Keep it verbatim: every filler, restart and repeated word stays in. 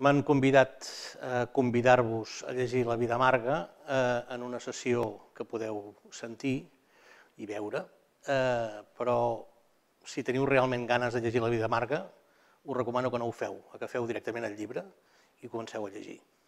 M'han convidat a convidar-vos a llegir La vida amarga en una sessió que podeu sentir i veure, però si teniu realment ganes de llegir La vida amarga, us recomano que no ho feu, que agafeu directament el llibre i comenceu a llegir.